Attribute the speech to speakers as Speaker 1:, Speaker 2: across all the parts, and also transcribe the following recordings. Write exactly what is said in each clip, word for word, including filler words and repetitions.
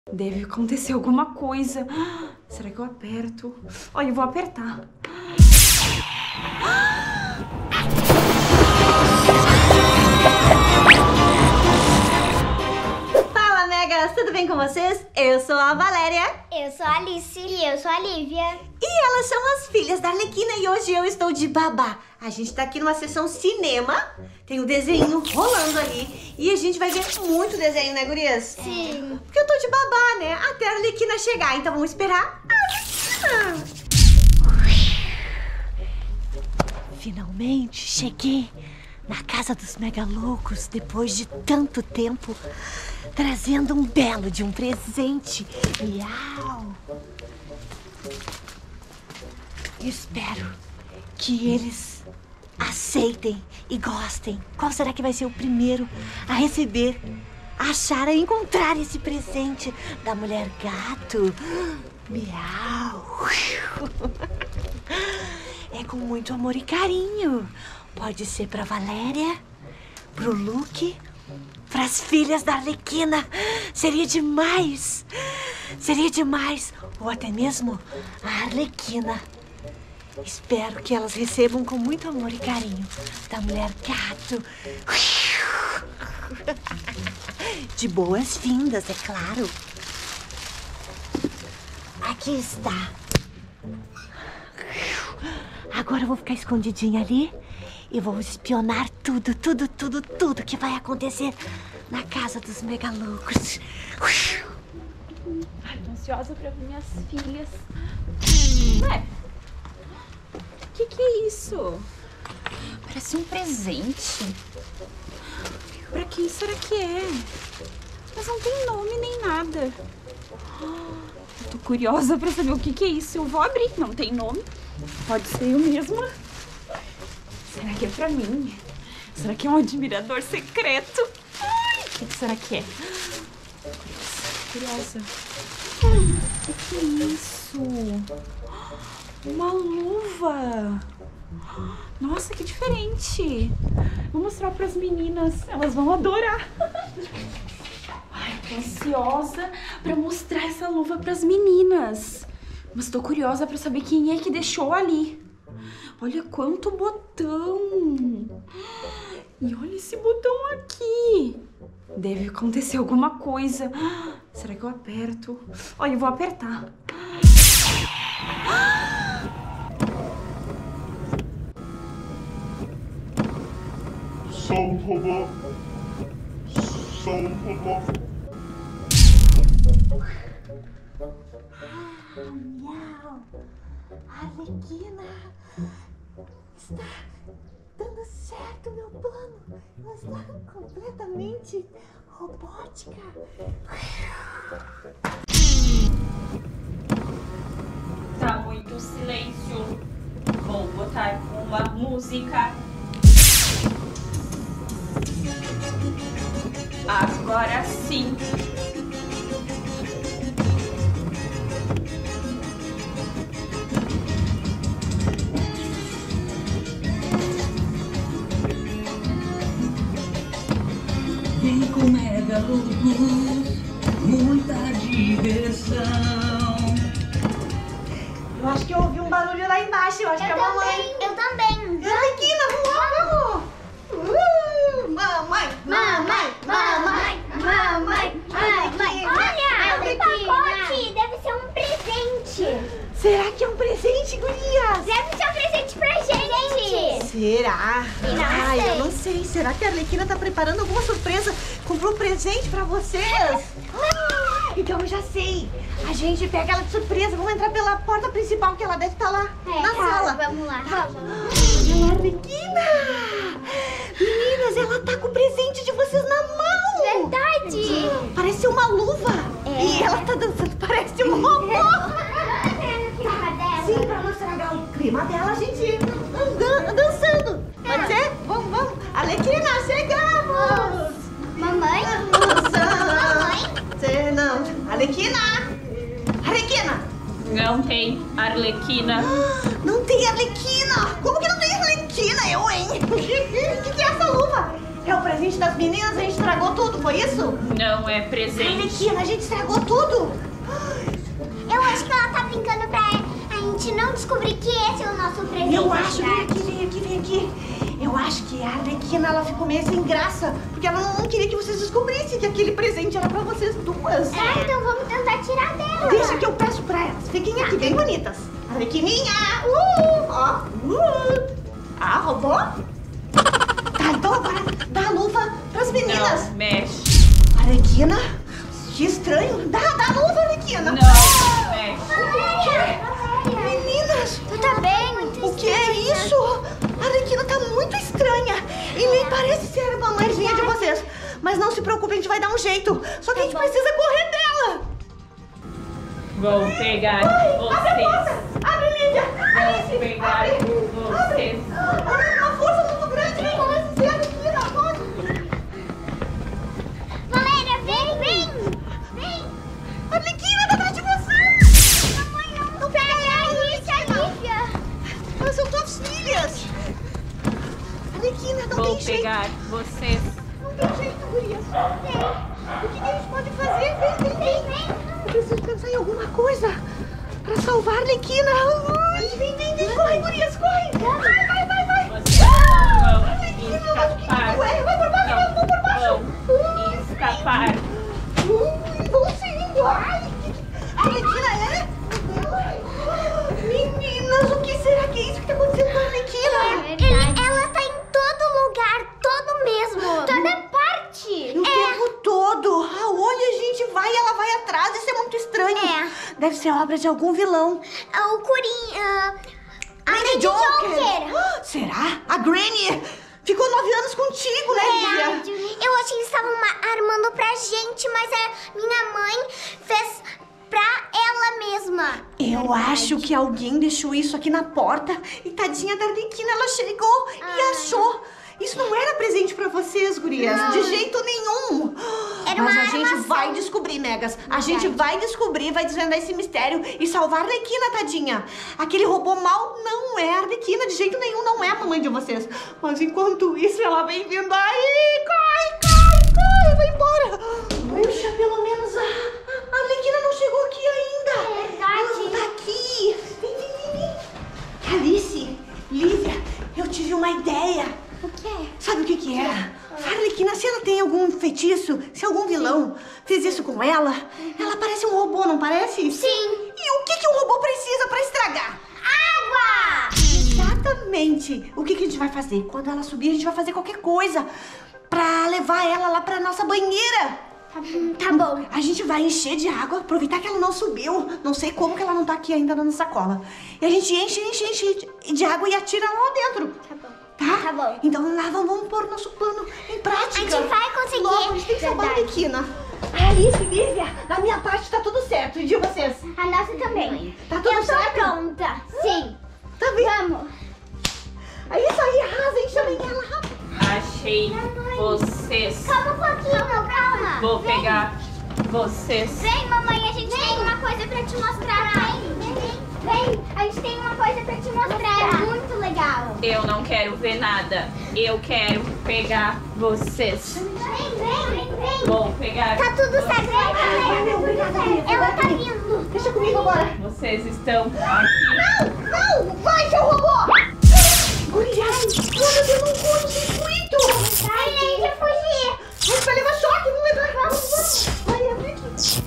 Speaker 1: Deve acontecer alguma coisa. Será que eu aperto? Olha, eu vou apertar.
Speaker 2: Fala, Megas! Tudo bem com vocês? Eu sou a Valéria.
Speaker 3: Eu sou a Alice. E eu sou a Lívia.
Speaker 2: E elas são as filhas da Arlequina e hoje eu estou de babá. A gente tá aqui numa sessão cinema, tem um desenho rolando ali e a gente vai ver muito desenho, né, gurias?
Speaker 3: Sim.
Speaker 2: Porque eu tô de babá, né? Até a Arlequina chegar, então vamos esperar a Arlequina. Finalmente cheguei na casa dos megaloucos depois de tanto tempo, trazendo um belo de um presente. Miau! Espero que eles aceitem e gostem. Qual será que vai ser o primeiro a receber, a achar, a encontrar esse presente da mulher gato? Miau! É com muito amor e carinho. Pode ser pra Valéria, pro Luke, pras filhas da Arlequina. Seria demais! Seria demais! Ou até mesmo a Arlequina. Espero que elas recebam com muito amor e carinho da mulher gato. De boas-vindas, é claro. Aqui está. Agora eu vou ficar escondidinha ali e vou espionar tudo, tudo, tudo, tudo que vai acontecer na casa dos megaloucos.
Speaker 1: Ai, tô ansiosa pra ver minhas filhas. Ué, o que que é isso? Parece um presente. Pra quem será que é? Mas não tem nome nem nada. Eu tô curiosa pra saber o que que é isso. Eu vou abrir, não tem nome. Pode ser eu mesma. Será que é pra mim? Será que é um admirador secreto? Ai, o que que será que é? Curiosa. O que que é isso? Uma luva. Nossa, que diferente. Vou mostrar pras meninas. Elas vão adorar. Ai, tô ansiosa pra mostrar essa luva pras meninas. Mas tô curiosa pra saber quem é que deixou ali. Olha quanto botão. E olha esse botão aqui. Deve acontecer alguma coisa. Será que eu aperto? Olha, eu vou apertar.
Speaker 4: Sou um robô. Sou um robô.
Speaker 2: Miau! A Arlequina está dando certo, meu plano. Ela está completamente robótica.
Speaker 1: Tá muito silêncio. Vou botar uma música. Agora sim.
Speaker 5: Vem com megaloucos, muita diversão.
Speaker 2: Eu acho que eu ouvi um barulho lá embaixo. Eu acho que é a mamãe.
Speaker 3: Eu também.
Speaker 2: Arlequina, vamos lá, vamos! Uh, mamãe!
Speaker 3: Mamãe, mamãe, mamãe, mamãe. Olha, um pacote. Deve ser um presente.
Speaker 2: Será que é um presente, gurias?
Speaker 3: Deve ser um presente pra gente.
Speaker 2: Será?
Speaker 3: Eu não
Speaker 2: Ai,
Speaker 3: sei.
Speaker 2: eu não sei. Será que a Arlequina tá preparando alguma surpresa? Comprou um presente pra vocês? Ah, então eu já sei. A gente pega ela de surpresa. Vamos entrar pela porta principal, que ela deve estar lá
Speaker 3: É,
Speaker 2: na
Speaker 3: tá,
Speaker 2: sala.
Speaker 3: Vamos lá.
Speaker 2: Olha lá, Arlequina! Meninas, ela tá com o presente de vocês na mão!
Speaker 3: Verdade.
Speaker 2: Parece uma luva!
Speaker 3: É.
Speaker 2: E ela tá dançando, parece um robô! Sim,
Speaker 3: Sim.
Speaker 2: pra mostrar o clima dela, a gente anda, dançando. Pode ser? Vamos, vamos. Arlequina, chegamos!
Speaker 3: Mamãe?
Speaker 2: Dançando. Cê não. Arlequina! Arlequina!
Speaker 1: Não tem Arlequina.
Speaker 2: Não tem Arlequina! Como que não tem Arlequina? Eu, hein? O que, que, que é essa luva? É o presente das meninas, a gente estragou tudo, foi isso?
Speaker 1: Não é presente.
Speaker 2: Arlequina, a gente estragou tudo.
Speaker 3: Eu acho que ela tá brincando pra a gente não descobrir que esse é o nosso presente.
Speaker 2: Eu acho, vem aqui, vem aqui, vem aqui. Eu acho que a Arlequina, ela ficou meio sem graça, porque ela não queria que vocês descobrissem que aquele presente era pra vocês duas.
Speaker 3: Ah, então vamos tentar tirar dela.
Speaker 2: Deixa que eu peço pra elas. Fiquem aqui, bem bonitas. Arlequininha! Uh! Ó! Uh! Ah, roubou? Tá, então agora dá a luva pras meninas.
Speaker 1: Não, mexe.
Speaker 2: Arlequina? Que estranho. Dá, dá a luva, Arlequina.
Speaker 1: Não, mexe.
Speaker 2: Meninas!
Speaker 3: Tu tá bem? Muito
Speaker 2: O que é isso? A Arlequina tá muito estranha. E me parece ser a mamãezinha de vocês. Mas não se preocupe, a gente vai dar um jeito. Só que a gente precisa correr dela.
Speaker 1: Vou pegar
Speaker 2: Ai, abre a
Speaker 1: vocês.
Speaker 2: porta! Abre, Lídia!
Speaker 1: Vou
Speaker 2: Alice!
Speaker 1: pegar
Speaker 2: Abre!
Speaker 1: vocês.
Speaker 2: Abre! Uma força muito grande! Vem, Alice! Arlequina, pode!
Speaker 3: Valéria, vem, vem! Vem!
Speaker 2: Arlequina, tá atrás de você!
Speaker 3: Mamãe, não, não pega a Alice, a Lívia!
Speaker 2: Elas são tuas filhas! Arlequina, não
Speaker 1: Vou
Speaker 2: tem jeito!
Speaker 1: pegar vocês.
Speaker 2: Não tem jeito, gurias! Não tem! O que, que a gente pode fazer? Vem, vem, vem! vem. Eu preciso pensar em alguma coisa pra salvar a Arlequina! Ai, vem, vem, vem! Corre, gurias, corre! Vai, vai, vai, vai!
Speaker 1: Vocês vão
Speaker 2: Arlequina, mas o que que
Speaker 1: escapar.
Speaker 2: tu é? Vai por baixo,
Speaker 1: Não,
Speaker 2: vamos por baixo!
Speaker 1: vão escapar.
Speaker 2: Ui, vão sim! Ai, que que... Arlequina é? Meninas, o que será que é isso que tá acontecendo com a Arlequina?
Speaker 3: Ele, ela tá em todo lugar, todo mesmo. Toda parte.
Speaker 2: O tempo todo. Aonde a gente vai, ela vai atrás. Isso é muito estranho.
Speaker 3: É.
Speaker 2: Deve ser obra de algum vilão.
Speaker 3: O Corinha. A
Speaker 2: Lady
Speaker 3: Lady Joker.
Speaker 2: Ah, será? A Granny ficou nove anos contigo, né, Lívia?
Speaker 3: Eu acho que eles estavam ma- armando pra gente, mas a minha mãe fez pra ela mesma.
Speaker 2: Eu acho que alguém deixou isso aqui na porta e tadinha da Arlequina, ela chegou e
Speaker 3: Ah.
Speaker 2: achou. Isso não era presente pra vocês, gurias,
Speaker 3: Não.
Speaker 2: de jeito nenhum.
Speaker 3: Era
Speaker 2: Mas
Speaker 3: uma
Speaker 2: a gente
Speaker 3: armação.
Speaker 2: vai descobrir, Megas. A gente vai descobrir, vai desvendar esse mistério e salvar a Arlequina, tadinha. Aquele robô mal não é a Arlequina, de jeito nenhum, não é a mamãe de vocês. Mas enquanto isso, ela vem vindo aí. Corre, corre, corre, vai embora. Puxa, pelo menos a, a Arlequina não chegou aqui ainda.
Speaker 3: É verdade.
Speaker 2: Ela não tá aqui. Vem, vem, vem, vem. Alice, Lívia, eu tive uma ideia.
Speaker 3: O quê?
Speaker 2: Sabe o que que é? A Arlequina, se ela tem algum feitiço, se algum vilão fez isso com ela, ela parece um robô, não parece?
Speaker 3: Sim.
Speaker 2: E o que que um robô precisa pra estragar?
Speaker 3: Água!
Speaker 2: Exatamente. O que que a gente vai fazer? Quando ela subir, a gente vai fazer qualquer coisa pra levar ela lá pra nossa banheira.
Speaker 3: Tá, tá bom.
Speaker 2: A gente vai encher de água, aproveitar que ela não subiu. Não sei como que ela não tá aqui ainda na sacola. E a gente enche, enche, enche de água e atira ela lá dentro.
Speaker 3: Tá bom.
Speaker 2: Tá?
Speaker 3: Tá bom.
Speaker 2: Então vamos lá, vamos, vamos pôr nosso plano em prática.
Speaker 3: A gente vai conseguir.
Speaker 2: Logo, a gente tem que salvar a
Speaker 3: Verdade.
Speaker 2: Arlequina. Alice, Lívia, da minha parte tá tudo certo. E de vocês?
Speaker 3: A nossa também.
Speaker 2: Tá tudo
Speaker 3: Eu tô
Speaker 2: certo?
Speaker 3: pronta. Sim.
Speaker 2: Tá vendo?
Speaker 3: Vamos.
Speaker 2: É isso aí, arrasa, chamem ela rápido.
Speaker 1: Achei vocês.
Speaker 3: Calma um pouquinho, calma.
Speaker 1: Vou
Speaker 3: Vem.
Speaker 1: pegar vocês.
Speaker 3: Vem, mamãe, a gente tem uma coisa pra te mostrar. Vem, vem, vem. A gente tem uma coisa pra te mostrar. É muito legal.
Speaker 1: Eu não quero ver nada. Eu quero pegar vocês.
Speaker 3: Vem, vem, vem, vem.
Speaker 1: Vou pegar
Speaker 3: Tá tudo certo,
Speaker 2: Valeu,
Speaker 3: né?
Speaker 2: obrigada, Lívia.
Speaker 3: Ela tá vindo.
Speaker 2: Deixa comigo agora.
Speaker 1: vocês. Estão aqui.
Speaker 2: Não, não, vai, seu robô. Gurias, ela deu um curto-circuito.
Speaker 3: Ai, nem de fugir.
Speaker 2: A gente vai levar choque, vamos levar. Vamos, vamos. Vai, abre aqui.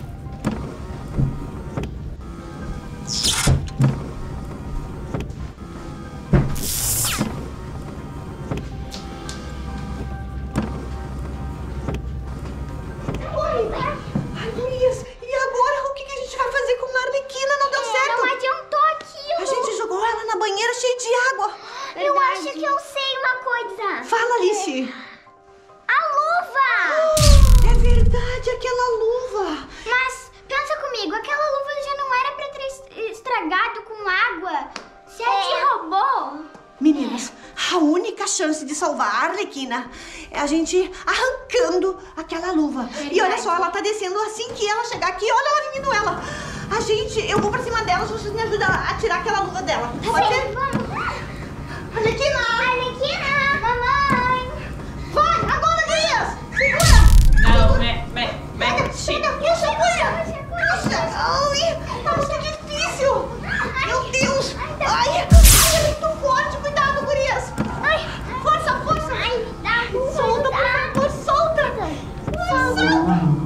Speaker 2: Ai, gurias, e agora? O que que a gente vai fazer com a Arlequina? Não deu certo.
Speaker 3: Não adiantou aquilo.
Speaker 2: A gente jogou ela na banheira cheia de água.
Speaker 3: Eu acho que eu sei uma coisa.
Speaker 2: Fala, Alice.
Speaker 3: A luva.
Speaker 2: É verdade, aquela luva.
Speaker 3: Mas pensa comigo, aquela luva já não era pra ter es- estragado com água. Se é de robô.
Speaker 2: Meninas, a única chance de salvar a Arlequina é a gente arrancando aquela luva. E olha só, ela tá descendo assim que ela chegar aqui. Olha ela vindo ela. A gente, eu vou pra cima dela, vocês me ajudam a tirar aquela luva dela. Pode
Speaker 3: Sim,
Speaker 2: ser?
Speaker 3: vamos.
Speaker 2: Arlequina!
Speaker 3: Arlequina, mamãe.
Speaker 2: Vai!
Speaker 1: gente.
Speaker 2: Puxa, puxa. Puxa. Ai, tá muito difícil. Meu Deus. Ai, ai, é muito forte. Cuidado, gurias. Ai, força, força.
Speaker 3: Ai, dá,
Speaker 2: Solta, por favor, solta. Solta.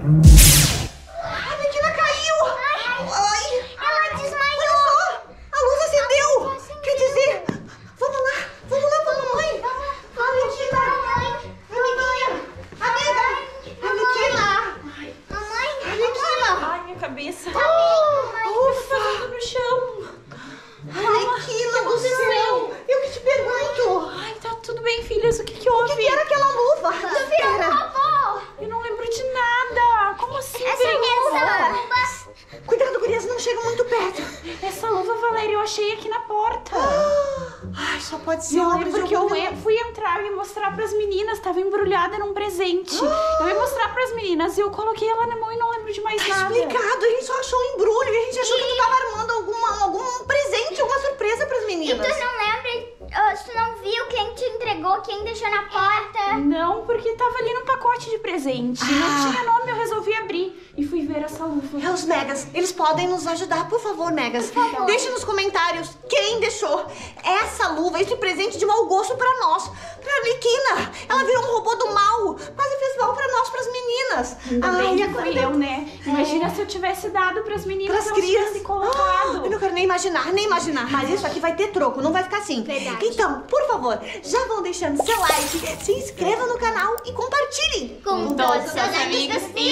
Speaker 2: A Arlequina caiu. Ai.
Speaker 3: Ela desmaiou.
Speaker 2: Olha só, a luz acendeu. Quer dizer, vamos lá, vamos lá pra mamãe. Arlequina, Arlequina, amiga, Arlequina,
Speaker 3: Mamãe,
Speaker 2: Arlequina.
Speaker 1: Ai, minha cabeça.
Speaker 3: tá bem, mamãe?
Speaker 2: Ufa,
Speaker 1: No chão.
Speaker 2: Arlequina do céu. Eu que te pergunto,
Speaker 1: Ai, tá tudo bem, filhas. O que que
Speaker 2: o
Speaker 1: houve?
Speaker 2: que, que era aquela luva?
Speaker 3: Tu virou um robô.
Speaker 1: Eu não lembro de nada. Como assim?
Speaker 3: Essa
Speaker 1: virei um
Speaker 3: essa
Speaker 1: robô?
Speaker 3: luva.
Speaker 2: Cuidado, gurias, não chega muito perto.
Speaker 1: Essa luva, Valéria, eu achei aqui na porta.
Speaker 2: Ai, só pode ser
Speaker 1: Eu
Speaker 2: obra
Speaker 1: lembro
Speaker 2: de
Speaker 1: que eu
Speaker 2: algum
Speaker 1: ia- fui entrar e mostrar pras meninas. Tava embrulhada num presente. Eu ia mostrar pras meninas e eu coloquei ela na mão e não lembro de mais
Speaker 2: Tá
Speaker 1: nada.
Speaker 2: explicado, a gente só achou um embrulho e a gente achou que tu tava armando alguma, algum presente, alguma surpresa pras
Speaker 3: E tu
Speaker 2: meninas.
Speaker 3: não lembra? ah, tu não viu quem te entregou, quem deixou na porta?
Speaker 1: Não, porque tava ali no pacote de presente.
Speaker 2: Ah.
Speaker 1: Não tinha nome, eu resolvi abrir e fui ver essa luva.
Speaker 2: É os Megas, eles podem nos ajudar, por favor, Megas.
Speaker 3: Por favor.
Speaker 2: Deixe nos comentários quem deixou essa luva, esse presente de mau gosto pra nós. Pra Arlequina, ela virou um robô do mal, quase fez mal pra nós, pras meninas.
Speaker 1: Ainda bem que
Speaker 2: agora
Speaker 1: fui eu, né? Imagina se eu tivesse dado pras meninas,
Speaker 2: Pras
Speaker 1: se elas
Speaker 2: crianças.
Speaker 1: tivessem colocado.
Speaker 2: Eu não quero nem imaginar, nem imaginar. Mas isso aqui vai ter troco, não vai ficar assim.
Speaker 3: Verdade.
Speaker 2: Então, por favor, já vão deixando seu like, se inscrevam no canal e compartilhem.
Speaker 3: Com
Speaker 1: todos os seus amigos e